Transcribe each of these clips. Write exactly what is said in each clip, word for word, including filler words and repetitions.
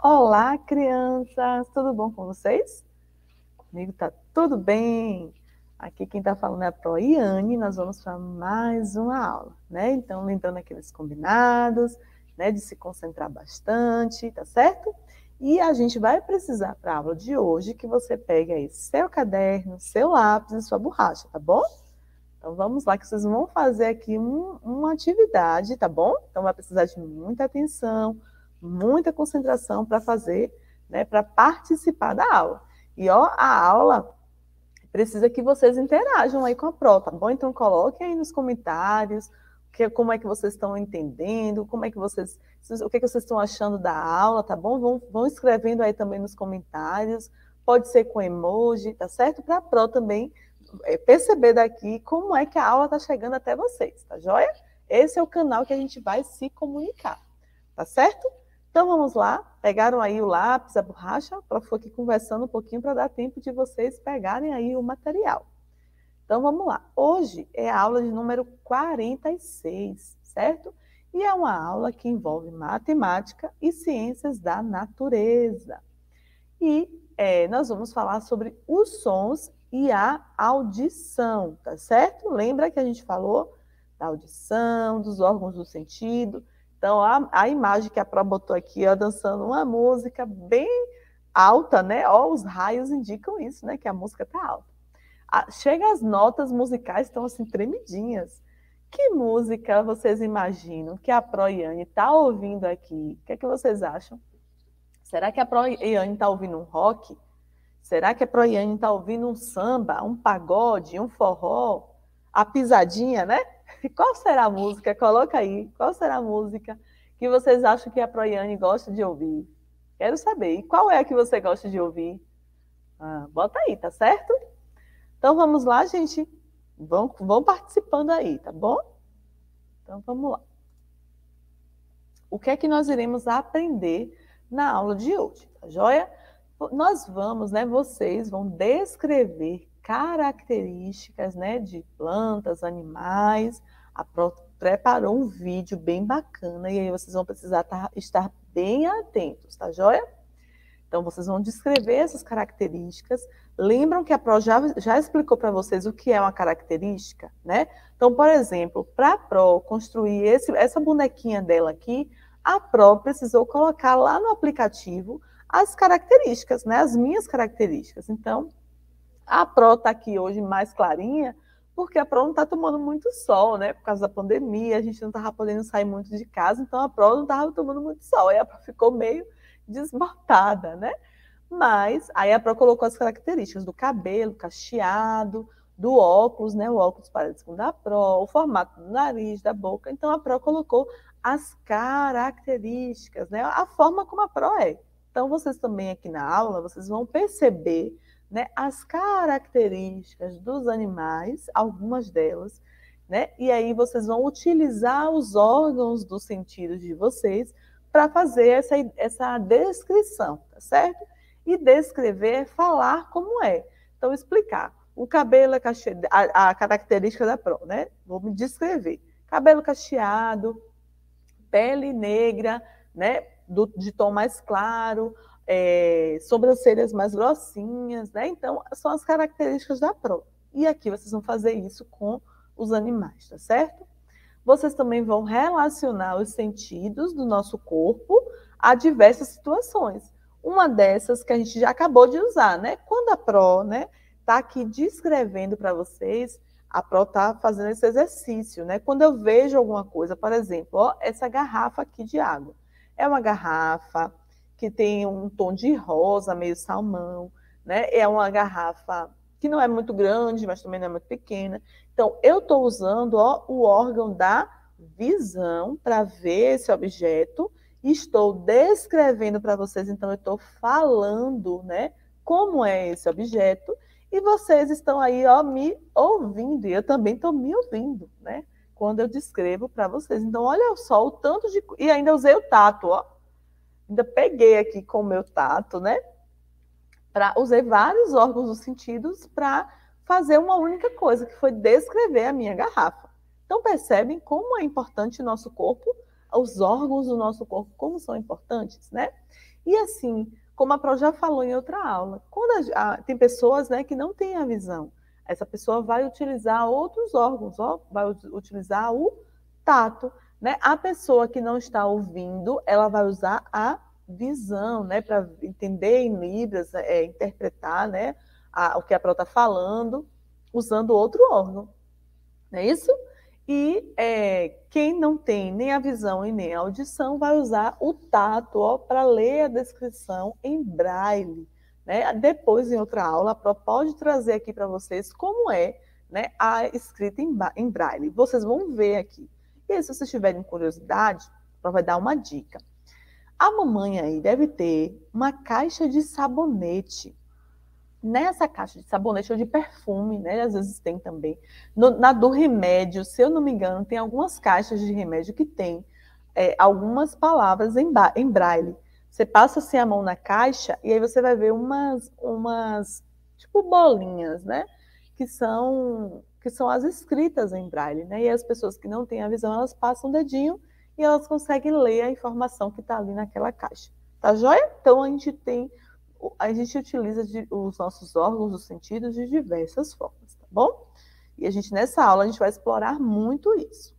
Olá, crianças! Tudo bom com vocês? Comigo tá tudo bem. Aqui quem tá falando é a Proiane. Nós vamos para mais uma aula, né? Então, lembrando aqueles combinados, né, de se concentrar bastante, tá certo? E a gente vai precisar para a aula de hoje que você pegue aí seu caderno, seu lápis e sua borracha, tá bom? Então, vamos lá que vocês vão fazer aqui um, uma atividade, tá bom? Então, vai precisar de muita atenção, muita concentração para fazer, né, para participar da aula. E ó, a aula precisa que vocês interajam aí com a Pro, tá bom? Então coloquem aí nos comentários que, como é que vocês estão entendendo, como é que vocês, o que, é que vocês estão achando da aula, tá bom? Vão, vão escrevendo aí também nos comentários, pode ser com emoji, tá certo? Para a Pro também é, perceber daqui como é que a aula está chegando até vocês, tá joia? Esse é o canal que a gente vai se comunicar, tá certo? Então vamos lá, pegaram aí o lápis, a borracha, para ficar aqui conversando um pouquinho para dar tempo de vocês pegarem aí o material. Então vamos lá, hoje é a aula de número quarenta e seis, certo? E é uma aula que envolve matemática e ciências da natureza. E é, nós vamos falar sobre os sons e a audição, tá certo? Lembra que a gente falou da audição, dos órgãos do sentido. Então, a, a imagem que a Pro botou aqui, ó, dançando uma música bem alta, né? Ó, os raios indicam isso, né? Que a música tá alta. A, chega as notas musicais, estão assim, tremidinhas. Que música vocês imaginam que a Proiane está ouvindo aqui? O que é que vocês acham? Será que a Proiane está ouvindo um rock? Será que a Proiane está ouvindo um samba, um pagode, um forró? A pisadinha, né? Qual será a música? Coloca aí. Qual será a música que vocês acham que a Proiane gosta de ouvir? Quero saber. E qual é a que você gosta de ouvir? Ah, bota aí, tá certo? Então vamos lá, gente. Vão, vão participando aí, tá bom? Então vamos lá. O que é que nós iremos aprender na aula de hoje, tá joia? Nós vamos, né, vocês vão descrever características, né, de plantas, animais. A Pro preparou um vídeo bem bacana e aí vocês vão precisar tá, estar bem atentos, tá joia? Então, vocês vão descrever essas características. Lembram que a Pro já, já explicou para vocês o que é uma característica, né? Então, por exemplo, para a Pro construir esse, essa bonequinha dela aqui, a Pro precisou colocar lá no aplicativo as características, né? As minhas características. Então, a Pro está aqui hoje mais clarinha, porque a Pro não está tomando muito sol, né? Por causa da pandemia, a gente não estava podendo sair muito de casa, então a Pro não estava tomando muito sol. Aí a Pro ficou meio desbotada, né? Mas aí a Pro colocou as características do cabelo cacheado, do óculos, né? O óculos parece com o da Pro, o formato do nariz, da boca. Então a Pro colocou as características, né? A forma como a Pro é. Então vocês também aqui na aula, vocês vão perceber, né, as características dos animais, algumas delas, né? E aí vocês vão utilizar os órgãos dos sentidos de vocês para fazer essa, essa descrição, tá certo? E descrever é falar como é. Então, explicar. O cabelo é cacheado, a, a característica da Pro, né? Vou me descrever. Cabelo cacheado, pele negra, né? Do, de tom mais claro, é, sobrancelhas mais grossinhas, né? Então, são as características da Pro. E aqui vocês vão fazer isso com os animais, tá certo? Vocês também vão relacionar os sentidos do nosso corpo a diversas situações. Uma dessas que a gente já acabou de usar, né? Quando a Pro, né, tá aqui descrevendo para vocês, a Pro tá fazendo esse exercício, né? Quando eu vejo alguma coisa, por exemplo, ó, essa garrafa aqui de água. É uma garrafa que tem um tom de rosa, meio salmão, né? É uma garrafa que não é muito grande, mas também não é muito pequena. Então, eu estou usando, ó, o órgão da visão para ver esse objeto e estou descrevendo para vocês, então eu estou falando, né, como é esse objeto e vocês estão aí, ó, me ouvindo e eu também estou me ouvindo, né, quando eu descrevo para vocês. Então, olha só o tanto de... E ainda usei o tato, ó. Ainda peguei aqui com o meu tato, né, Pra, usei vários órgãos dos sentidos para fazer uma única coisa, que foi descrever a minha garrafa. Então, percebem como é importante o nosso corpo, os órgãos do nosso corpo, como são importantes, né? E assim, como a Pro já falou em outra aula, quando a, a, tem pessoas, né, que não têm a visão, essa pessoa vai utilizar outros órgãos, ó, vai utilizar o tato, né? A pessoa que não está ouvindo, ela vai usar a visão, né, para entender em libras, é, interpretar, né, a, o que a Pro está falando, usando outro órgão, não é isso? E é, quem não tem nem a visão e nem a audição vai usar o tato para ler a descrição em braille. Né? Depois, em outra aula, a Pro pode trazer aqui para vocês como é, né, a escrita em, em braille. Vocês vão ver aqui. E aí, se vocês tiverem curiosidade, a Pro vai dar uma dica. A mamãe aí deve ter uma caixa de sabonete. Nessa caixa de sabonete ou de perfume, né? Às vezes tem também. No, na do remédio, se eu não me engano, tem algumas caixas de remédio que tem é, algumas palavras em, em braille. Você passa assim a mão na caixa e aí você vai ver umas, umas tipo bolinhas, né? Que são, que são as escritas em braille, né? E as pessoas que não têm a visão, elas passam o dedinho e elas conseguem ler a informação que está ali naquela caixa. Tá joia? Então a gente tem a gente utiliza de, os nossos órgãos, os sentidos, de diversas formas, tá bom? E a gente, nessa aula, a gente vai explorar muito isso.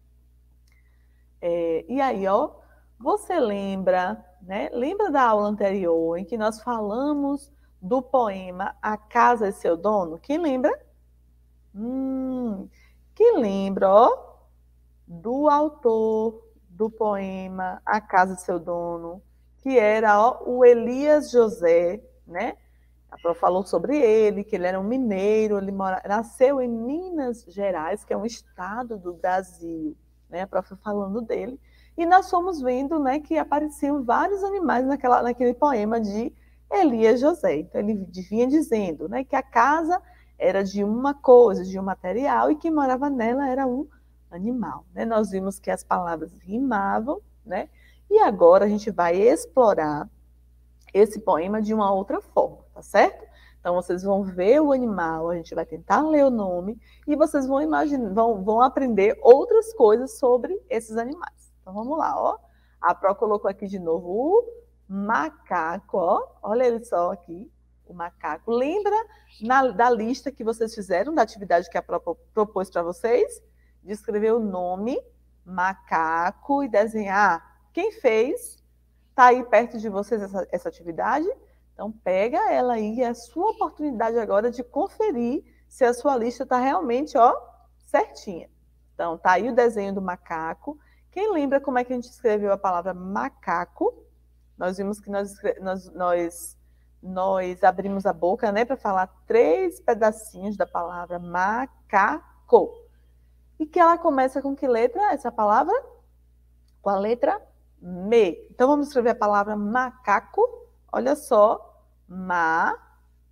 É, e aí, ó, você lembra, né? Lembra da aula anterior, em que nós falamos do poema A Casa é Seu Dono? Quem lembra? Hum, quem lembra, ó, do autor do poema A Casa é Seu Dono, que era ó, o Elias José, né? A Pro falou sobre ele, que ele era um mineiro, ele mora, nasceu em Minas Gerais, que é um estado do Brasil, né? A Pro foi falando dele. E nós fomos vendo, né, que apareciam vários animais naquela, naquele poema de Elias José. Então ele vinha dizendo, né, que a casa era de uma coisa, de um material, e quem morava nela era um animal, né? Nós vimos que as palavras rimavam, né? E agora a gente vai explorar esse poema de uma outra forma, tá certo? Então vocês vão ver o animal, a gente vai tentar ler o nome e vocês vão imaginar, vão, vão aprender outras coisas sobre esses animais. Então vamos lá, ó. A Pro colocou aqui de novo o macaco, ó. Olha ele só aqui, o macaco. Lembra na, da lista que vocês fizeram, da atividade que a Pro propôs para vocês? De escrever o nome, macaco, e desenhar. Quem fez? Está aí perto de vocês essa, essa atividade? Então, pega ela aí, é a sua oportunidade agora de conferir se a sua lista está realmente, ó, certinha. Então, tá aí o desenho do macaco. Quem lembra como é que a gente escreveu a palavra macaco? Nós vimos que nós, nós, nós, nós abrimos a boca, né, para falar três pedacinhos da palavra macaco. E que ela começa com que letra, essa palavra? Com a letra me. Então, vamos escrever a palavra macaco. Olha só, macaco,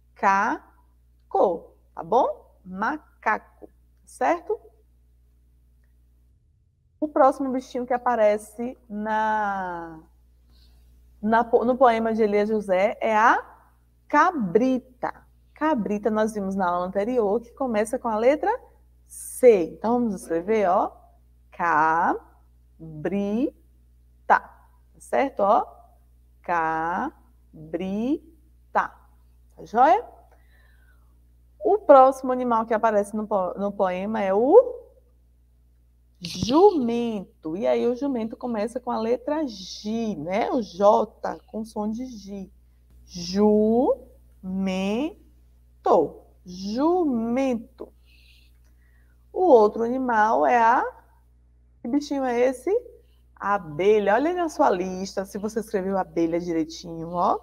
tá bom? Macaco, certo? O próximo bichinho que aparece na, na, no poema de Elias José é a cabrita. Cabrita nós vimos na aula anterior, que começa com a letra C. Então, vamos escrever, ó, cabrita, certo? Ó, cabrita, tá joia? O próximo animal que aparece no, no poema é o jumento. E aí o jumento começa com a letra G, né? O J com som de G. Jumento. Jumento. O outro animal é a... Que bichinho é esse? A abelha. Olha aí na sua lista, se você escreveu abelha direitinho, ó.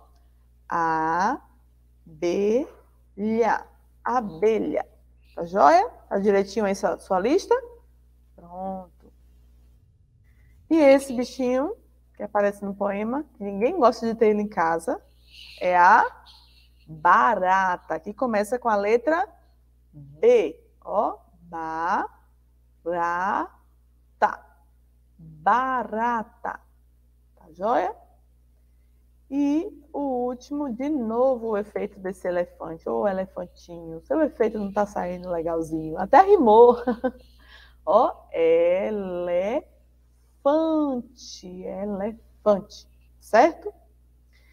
Abelha. Abelha. Tá joia? Tá direitinho aí sua, sua lista? Pronto. E esse bichinho que aparece no poema, que ninguém gosta de ter ele em casa, é a barata, que começa com a letra B. Ó, barata. Barata. Tá joia? E o último, de novo, o efeito desse elefante. Ô, elefantinho, seu efeito não tá saindo legalzinho. Até rimou. Ó, elefante. Elefante. Certo?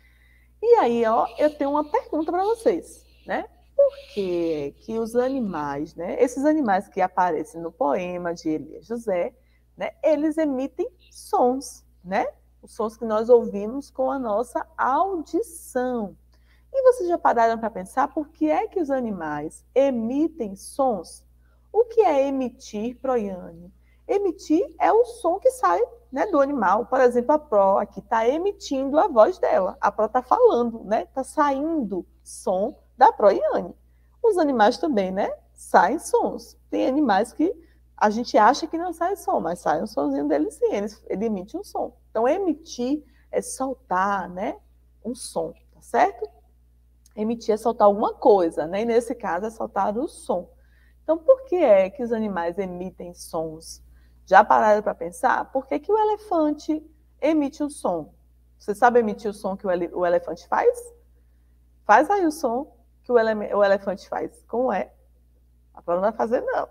E aí, ó, eu tenho uma pergunta para vocês, né? Por que que os animais, né, esses animais que aparecem no poema de Elias José, né, eles emitem sons, né? Os sons que nós ouvimos com a nossa audição. E vocês já pararam para pensar por que é que os animais emitem sons? O que é emitir, Proiane? Emitir é o som que sai, né, do animal. Por exemplo, a Pro aqui está emitindo a voz dela. A Pro está falando, né? Está saindo som da Proiane. Os animais também, né? Saem sons. Tem animais que a gente acha que não sai som, mas sai um sonzinho deles sim. Eles, ele emite um som. Então, emitir é soltar, né, um som, tá certo? Emitir é soltar alguma coisa, né? E nesse caso é soltar o som. Então, por que é que os animais emitem sons? Já pararam para pensar? Por que que o elefante emite um som? Você sabe emitir o som que o, ele, o elefante faz? Faz aí o som que o, ele, o elefante faz. Como é? A Paula não vai fazer, não.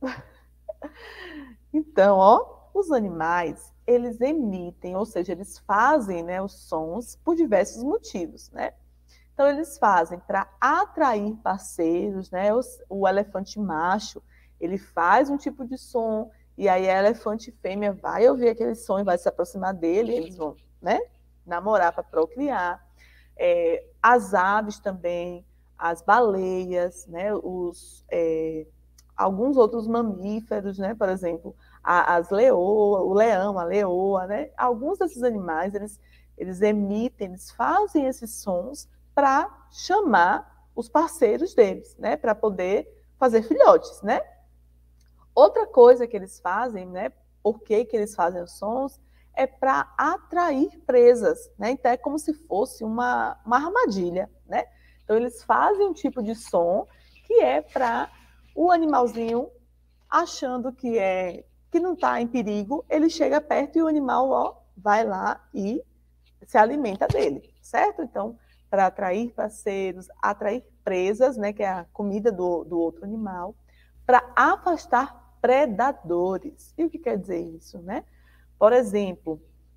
Então, ó, os animais, eles emitem, ou seja, eles fazem, né, os sons por diversos motivos, né? Então, eles fazem para atrair parceiros, né? O, o elefante macho, ele faz um tipo de som, e aí a elefante fêmea vai ouvir aquele som e vai se aproximar dele, eles vão, né, namorar para procriar. É, as aves também, as baleias, né, os, é, alguns outros mamíferos, né, por exemplo, a, as leoas, o leão, a leoa, né, alguns desses animais, eles, eles emitem, eles fazem esses sons para chamar os parceiros deles, né, para poder fazer filhotes, né. Outra coisa que eles fazem, né, por que que eles fazem os sons, é para atrair presas, né, então é como se fosse uma, uma armadilha, né. Então eles fazem um tipo de som que é para o animalzinho, achando que, é, que não está em perigo, ele chega perto e o animal, ó, vai lá e se alimenta dele, certo? Então, para atrair parceiros, atrair presas, né, que é a comida do, do outro animal, para afastar predadores. E o que quer dizer isso, né? Por exemplo,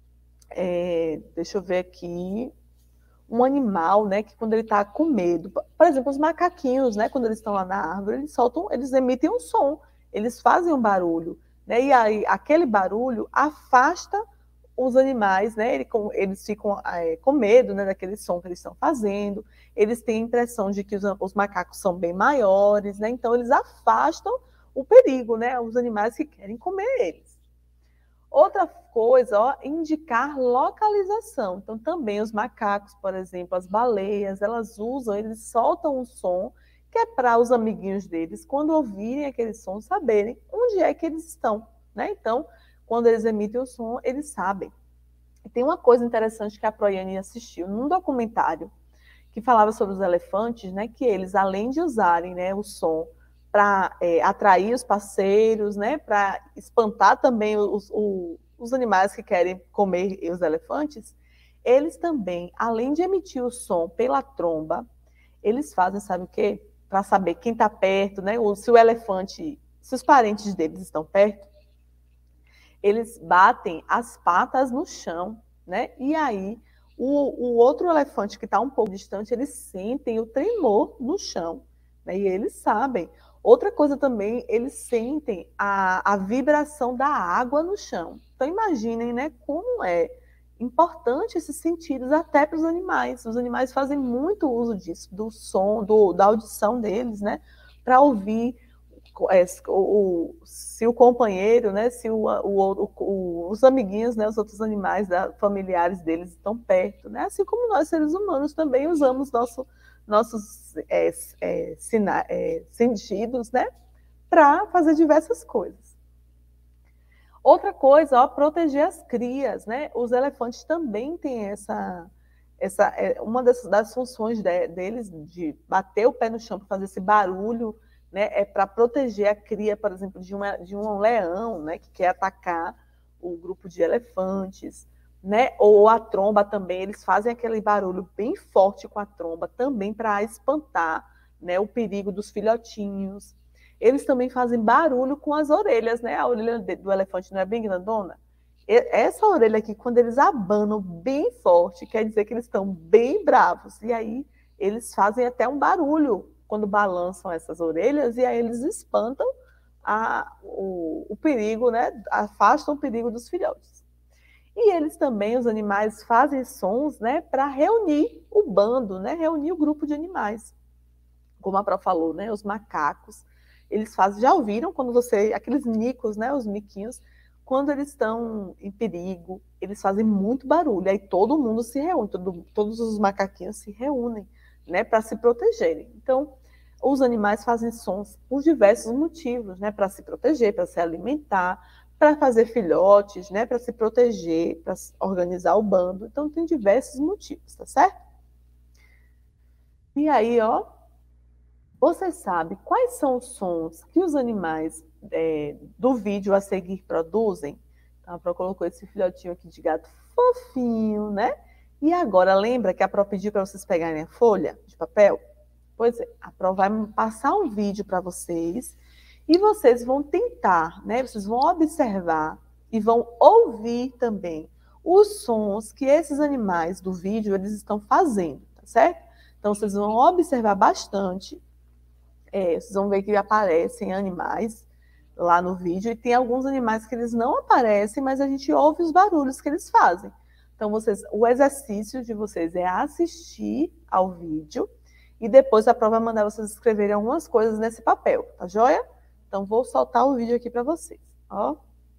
é, deixa eu ver aqui, um animal, né, que quando ele está com medo, por exemplo, os macaquinhos, né, quando eles estão lá na árvore, eles soltam, eles emitem um som, eles fazem um barulho, né, e aí aquele barulho afasta os animais, né, eles ficam é, com medo, né, daquele som que eles estão fazendo, eles têm a impressão de que os, os macacos são bem maiores, né, então eles afastam o perigo, né, os animais que querem comer eles. Outra coisa, ó, indicar localização. Então, também os macacos, por exemplo, as baleias, elas usam, eles soltam um som que é para os amiguinhos deles, quando ouvirem aquele som, saberem onde é que eles estão, né? Então, quando eles emitem o som, eles sabem. E tem uma coisa interessante que a Proiane assistiu num documentário que falava sobre os elefantes, né? Que eles, além de usarem, né, o som para é, atrair os parceiros, né, para espantar também os, os, os animais que querem comer os elefantes, eles também, além de emitir o som pela tromba, eles fazem, sabe o quê? Para saber quem está perto, né, ou se o elefante, se os parentes deles estão perto, eles batem as patas no chão, né, e aí o, o outro elefante que está um pouco distante, eles sentem o tremor no chão, né, e eles sabem. Outra coisa também, eles sentem a, a vibração da água no chão. Então, imaginem, né, como é importante esses sentidos até para os animais. Os animais fazem muito uso disso, do som, do, da audição deles, né, para ouvir é, o, se o companheiro, né, se o, o, o, os amiguinhos, né, os outros animais da, familiares deles estão perto. Né, assim como nós, seres humanos, também usamos nosso nossos é, é, sina, é, sentidos, né, para fazer diversas coisas. Outra coisa, ó, proteger as crias, né? Os elefantes também têm essa, essa é, uma das, das funções de, deles de bater o pé no chão para fazer esse barulho, né? É para proteger a cria, por exemplo, de, uma, de um leão, né? Que quer atacar o grupo de elefantes. Né? Ou a tromba também, eles fazem aquele barulho bem forte com a tromba também para espantar, né, o perigo dos filhotinhos. Eles também fazem barulho com as orelhas, né? A orelha do elefante não é bem grandona? essa orelha aqui, quando eles abanam bem forte, quer dizer que eles estão bem bravos. E aí eles fazem até um barulho quando balançam essas orelhas, e aí eles espantam a, o, o perigo, né? Afastam o perigo dos filhotes. E eles também, os animais, fazem sons, né, para reunir o bando, né, reunir o grupo de animais. Como a Pró falou, né, os macacos, eles fazem, já ouviram quando você, aqueles micos, né, os miquinhos, quando eles estão em perigo, eles fazem muito barulho, aí todo mundo se reúne, todo, todos os macaquinhos se reúnem, né, para se protegerem. Então, os animais fazem sons por diversos motivos, né, para se proteger, para se alimentar, para fazer filhotes, né, para se proteger, para organizar o bando. Então, tem diversos motivos, tá certo? E aí, ó, você sabe quais são os sons que os animais é, do vídeo a seguir produzem? Então, a Pró colocou esse filhotinho aqui de gato fofinho, né? E agora, lembra que a Pró pediu para vocês pegarem a folha de papel? Pois é, a Pró vai passar um vídeo para vocês e vocês vão tentar, né? Vocês vão observar e vão ouvir também os sons que esses animais do vídeo eles estão fazendo, tá certo? Então, vocês vão observar bastante. É, vocês vão ver que aparecem animais lá no vídeo e tem alguns animais que eles não aparecem, mas a gente ouve os barulhos que eles fazem. Então, vocês, o exercício de vocês é assistir ao vídeo e depois a Pró vai mandar vocês escreverem algumas coisas nesse papel, tá joia? Então, vou soltar o vídeo aqui para vocês, ó.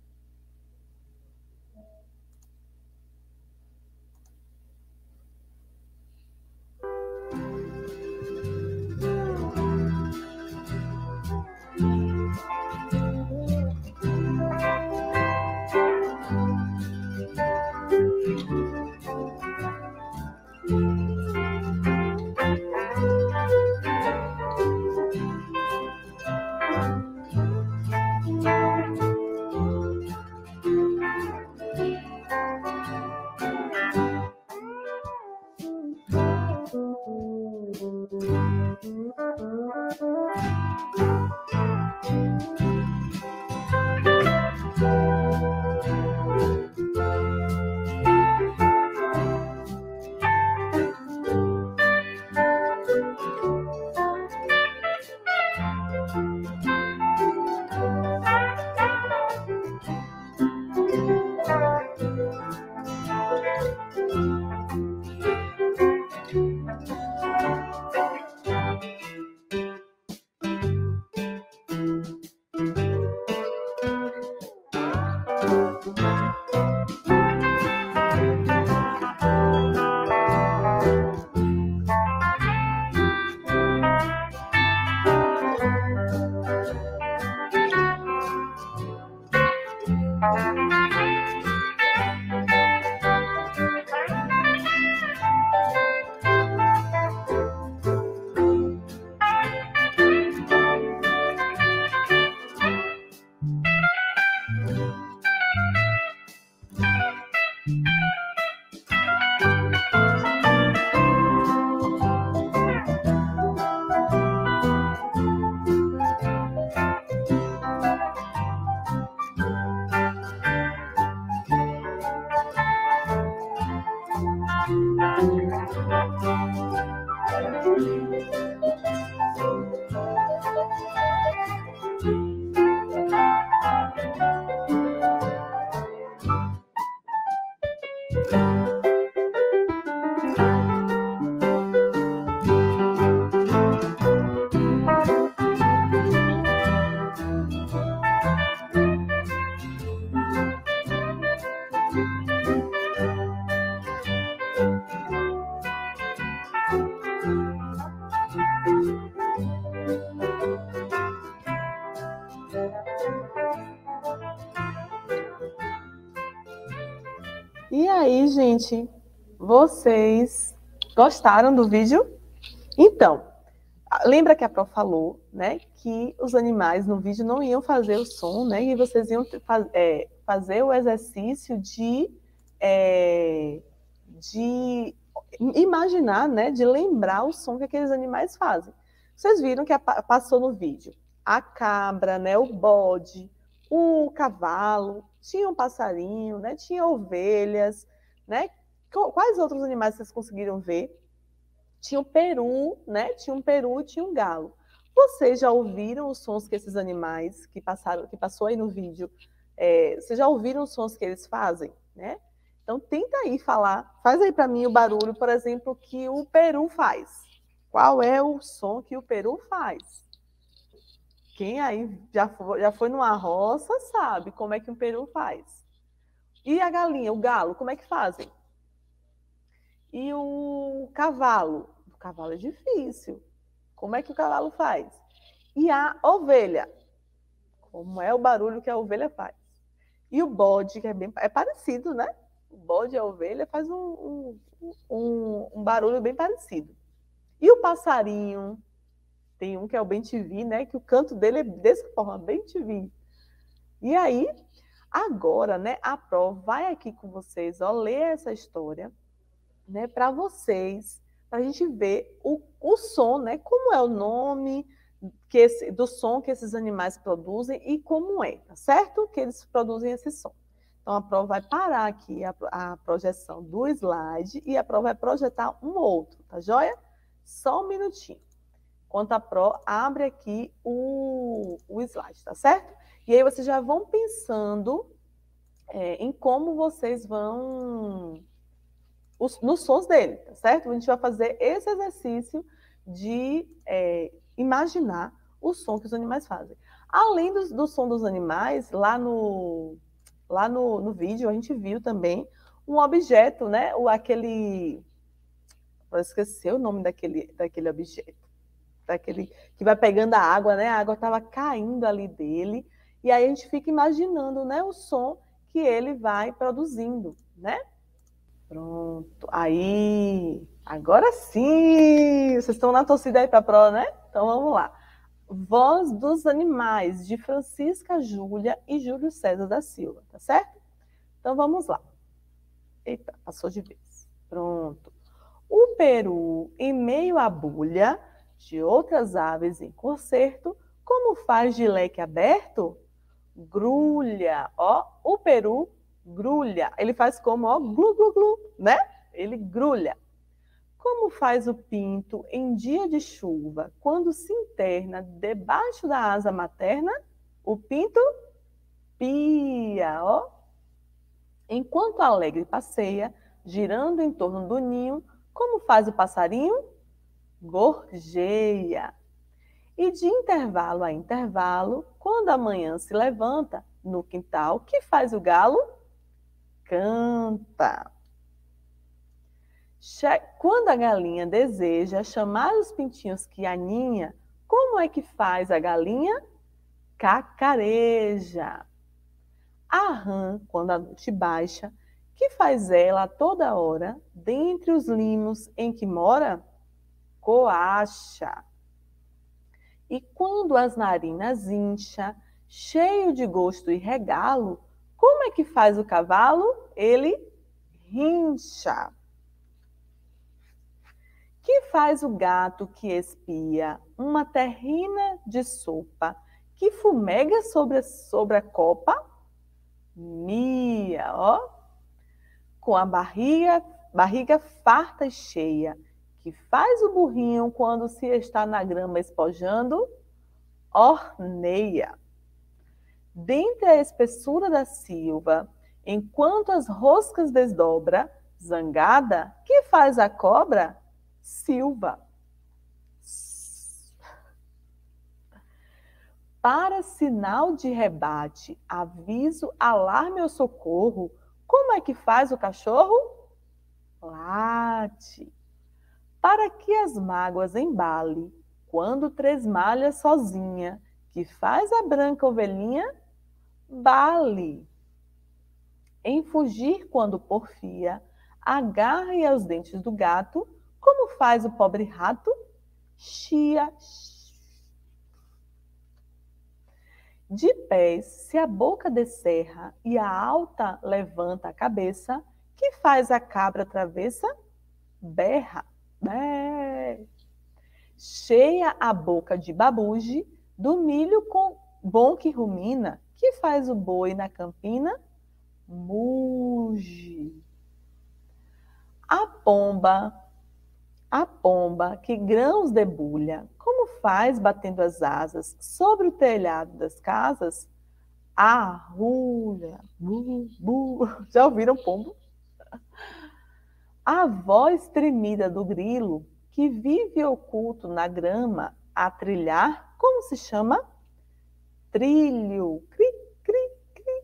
E aí, gente, vocês gostaram do vídeo? Então, lembra que a Pró falou, né, que os animais no vídeo não iam fazer o som, né, e vocês iam faz, é, fazer o exercício de, é, de imaginar, né, de lembrar o som que aqueles animais fazem. Vocês viram que a, passou no vídeo a cabra, né, o bode, o cavalo, Tinha um passarinho, né? Tinha ovelhas, né? Quais outros animais vocês conseguiram ver? Tinha um peru, né? Tinha um peru e tinha um galo. Vocês já ouviram os sons que esses animais que passaram, que passou aí no vídeo, é, vocês já ouviram os sons que eles fazem, né? Então tenta aí falar, faz aí para mim o barulho, por exemplo, que o peru faz. Qual é o som que o peru faz? Quem aí já foi, já foi numa roça sabe como é que um peru faz. E a galinha, o galo, como é que fazem? E o cavalo? O cavalo é difícil. Como é que o cavalo faz? E a ovelha? Como é o barulho que a ovelha faz? E o bode, que é bem é parecido, né? O bode e a ovelha faz um, um, um, um barulho bem parecido. E o passarinho? Tem um que é o bem-te-vi, né? Que o canto dele é dessa forma, bem-te-vi. E aí, agora, né? A Pro vai aqui com vocês, ó, ler essa história, né? Para vocês, para a gente ver o, o som, né? Como é o nome que esse, do som que esses animais produzem e como é, tá certo? Que eles produzem esse som. Então, a Pro vai parar aqui a, a projeção do slide e a Pro vai projetar um outro, tá joia? Só um minutinho. Enquanto a Pro abre aqui o, o slide, tá certo? E aí vocês já vão pensando é, em como vocês vão... Os, nos sons dele, tá certo? A gente vai fazer esse exercício de é, imaginar o som que os animais fazem. Além do, do som dos animais, lá no, lá no, no vídeo a gente viu também um objeto, né? O, aquele... Eu esqueci o nome daquele, daquele objeto. Daquele que vai pegando a água, né? A água estava caindo ali dele. E aí a gente fica imaginando, né, o som que ele vai produzindo, né? Pronto. Aí, agora sim! Vocês estão na torcida aí para a Pro, né? Então vamos lá. Voz dos Animais, de Francisca Júlia e Júlio César da Silva, tá certo? Então vamos lá. Eita, passou de vez. Pronto. O peru, em meio à bulha de outras aves em concerto, como faz de leque aberto? Grulha, ó, o peru grulha. Ele faz como, ó, glu, glu, glu, né? Ele grulha. Como faz o pinto em dia de chuva, quando se interna debaixo da asa materna? O pinto pia, ó. Enquanto alegre passeia, girando em torno do ninho, como faz o passarinho? Gorjeia. E de intervalo a intervalo, quando a manhã se levanta no quintal, que faz o galo? Canta. Quando a galinha deseja chamar os pintinhos que aninha, como é que faz a galinha? Cacareja. A rã, quando a noite baixa, que faz ela a toda hora, dentre os limos em que mora? Coacha. E quando as narinas incha, cheio de gosto e regalo, como é que faz o cavalo? Ele rincha. Que faz o gato que espia uma terrina de sopa, que fumega sobre a, sobre a copa? Mia, ó. Com a barriga, barriga farta e cheia, que faz o burrinho quando se está na grama espojando? Orneia. Dentre a espessura da silva, enquanto as roscas desdobra, zangada, que faz a cobra? Silva. Para sinal de rebate, aviso, alarme ou socorro, como é que faz o cachorro? Late. Para que as mágoas embale, quando tresmalha sozinha, que faz a branca ovelhinha? Bale. Em fugir quando porfia, agarre aos dentes do gato, como faz o pobre rato? Chia. De pés, se a boca descerra e a alta levanta a cabeça, que faz a cabra travessa? Berra. Bé. Cheia a boca de babuge, do milho com bom que rumina, que faz o boi na campina? muge. A pomba, a pomba que grãos debulha, como faz batendo as asas sobre o telhado das casas? Arrulha. Bu, bu. Já ouviram pombo? A voz tremida do grilo, que vive oculto na grama a trilhar, como se chama? Trilho. Cri, cri, cri.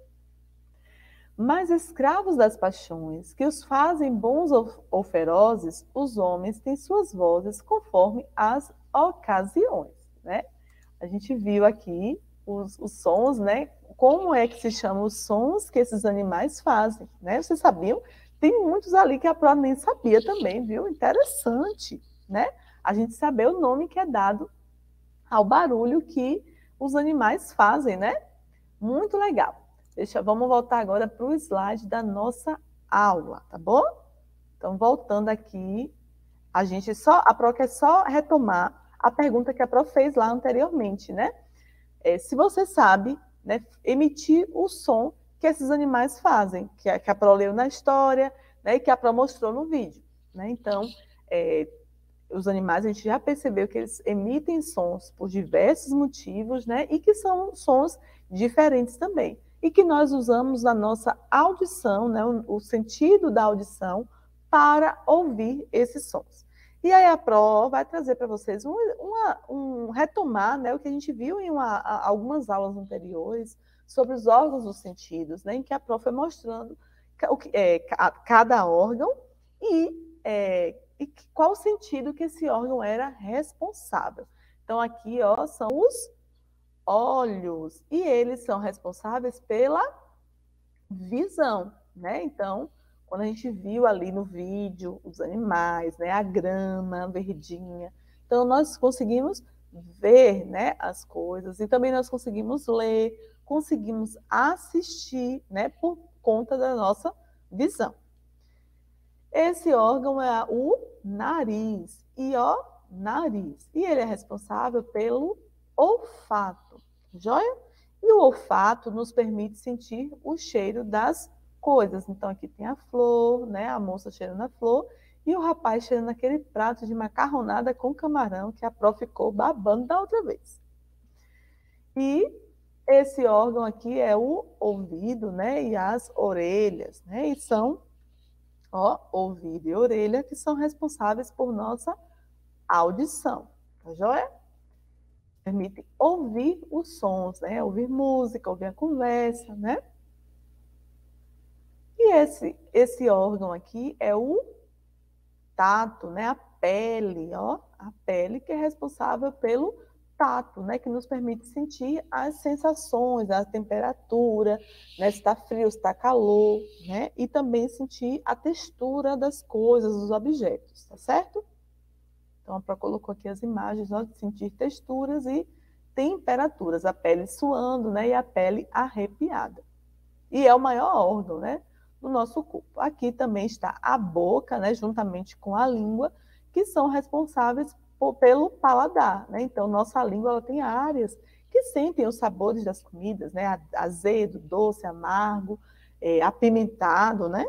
Mas escravos das paixões, que os fazem bons ou ferozes, os homens têm suas vozes conforme as ocasiões, né? A gente viu aqui os, os sons, né? Como é que se chamam os sons que esses animais fazem, né? Vocês sabiam? Tem muitos ali que a Pro nem sabia também, viu? Interessante, né? A gente saber o nome que é dado ao barulho que os animais fazem, né? Muito legal. Deixa, vamos voltar agora para o slide da nossa aula, tá bom? Então, voltando aqui, a gente só, a Pro quer só retomar a pergunta que a Pro fez lá anteriormente, né? É, se você sabe, né, emitir o som que esses animais fazem, que a, que a Pro leu na história, né, e que a Pro mostrou no vídeo, né? Então, é, os animais, a gente já percebeu que eles emitem sons por diversos motivos, né? E que são sons diferentes também. E que nós usamos a nossa audição, né? O, o sentido da audição para ouvir esses sons. E aí a Pro vai trazer para vocês um, uma, um retomar, né? O que a gente viu em uma, algumas aulas anteriores sobre os órgãos dos sentidos, né? Em que a Pro foi mostrando o que, é, cada órgão e... É, e qual o sentido que esse órgão era responsável. Então, aqui, ó, são os olhos, e eles são responsáveis pela visão, né? Então, quando a gente viu ali no vídeo os animais, né, a grama verdinha, então nós conseguimos ver, né, as coisas, e também nós conseguimos ler, conseguimos assistir, né, por conta da nossa visão. Esse órgão é o nariz, e ó, nariz. E ele é responsável pelo olfato, joia? E o olfato nos permite sentir o cheiro das coisas. Então aqui tem a flor, né? A moça cheirando a flor, e o rapaz cheirando aquele prato de macarronada com camarão que a Pro ficou babando da outra vez. E esse órgão aqui é o ouvido, né? E as orelhas, né? E são... Ó, ouvido e orelha, que são responsáveis por nossa audição, tá joia? Permite ouvir os sons, né? Ouvir música, ouvir a conversa, né? E esse, esse órgão aqui é o tato, né? A pele, ó, a pele que é responsável pelo tato, né? Que nos permite sentir as sensações, a temperatura, né? Se está frio, se está calor, né? E também sentir a textura das coisas, dos objetos, tá certo? Então, a Pro colocou aqui as imagens, ó, de sentir texturas e temperaturas, a pele suando, né? E a pele arrepiada. E é o maior órgão, né? Do nosso corpo. Aqui também está a boca, né? Juntamente com a língua, que são responsáveis pelo paladar, né? Então, nossa língua ela tem áreas que sentem os sabores das comidas, né? Azedo, doce, amargo, é, apimentado, né?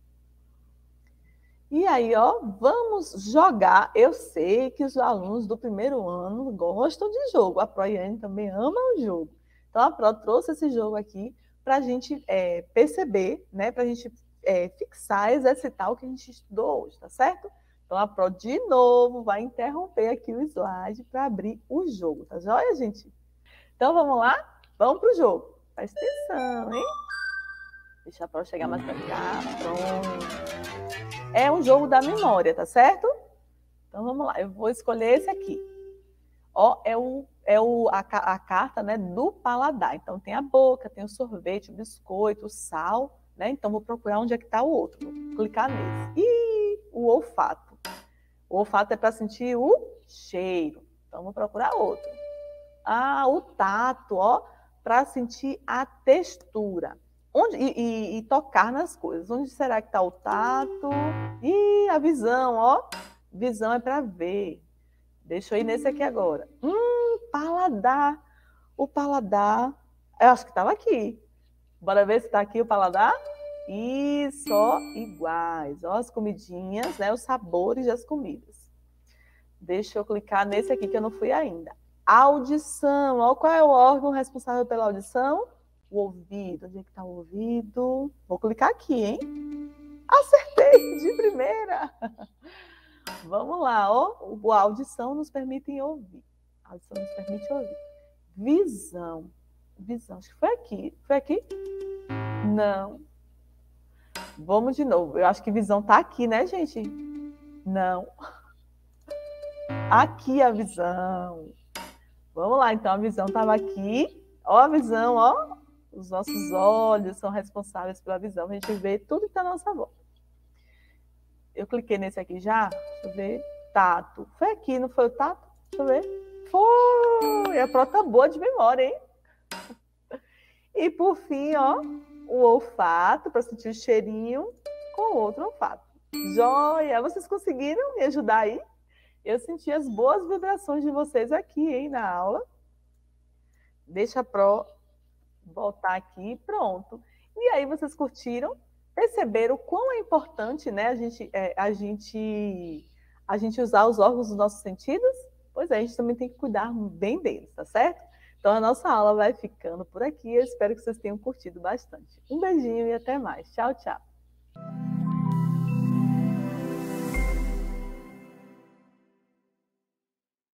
E aí, ó, vamos jogar. Eu sei que os alunos do primeiro ano gostam de jogo. A Proiane também ama o jogo. Então, a Pro trouxe esse jogo aqui para a gente é, perceber, né? Para a gente é, fixar, exercitar o que a gente estudou hoje, tá certo? Então, a Pro, de novo, vai interromper aqui o slide para abrir o jogo, tá joia, gente? Então, vamos lá? Vamos para o jogo. Presta atenção, hein? Deixa a Pro chegar mais para cá. Pronto. É um jogo da memória, tá certo? Então, vamos lá. Eu vou escolher esse aqui. Ó, é, o, é o, a, a carta, né, do paladar. Então, tem a boca, tem o sorvete, o biscoito, o sal, né? Então, vou procurar onde é que está o outro. Vou clicar nesse. E o olfato. O olfato é para sentir o cheiro. Então, vou procurar outro. Ah, o tato, ó, para sentir a textura. Onde, e, e, e tocar nas coisas. Onde será que está o tato? E a visão, ó. Visão é para ver. Deixa eu ir nesse aqui agora. Hum, paladar. O paladar, eu acho que estava aqui. Bora ver se está aqui o paladar? Isso, ó, iguais. Ó, as comidinhas, né? Os sabores das comidas. Deixa eu clicar nesse aqui que eu não fui ainda. Audição. Ó, qual é o órgão responsável pela audição? O ouvido. Onde é que tá o ouvido? Vou clicar aqui, hein? Acertei de primeira. Vamos lá, ó. A audição nos permite ouvir. A audição nos permite ouvir. Visão. Visão. Acho que foi aqui. Foi aqui? Não. Vamos de novo. Eu acho que visão tá aqui, né, gente? Não. Aqui a visão. Vamos lá, então a visão estava aqui. Ó a visão, ó. Os nossos olhos são responsáveis pela visão. A gente vê tudo que está na nossa volta. Eu cliquei nesse aqui já. Deixa eu ver. Tato. Foi aqui, não foi o tato? Deixa eu ver. Foi! A pró tá boa de memória, hein? E por fim, ó, o olfato, para sentir o cheirinho com outro olfato. Joia! Vocês conseguiram me ajudar aí? Eu senti as boas vibrações de vocês aqui, hein, na aula. Deixa a pró voltar aqui, pronto. E aí vocês curtiram? Perceberam o quão é importante, né, a gente, é, a gente, a gente usar os órgãos dos nossos sentidos? Pois é, a gente também tem que cuidar bem deles, tá certo? Então a nossa aula vai ficando por aqui. Eu espero que vocês tenham curtido bastante. Um beijinho e até mais. Tchau, tchau.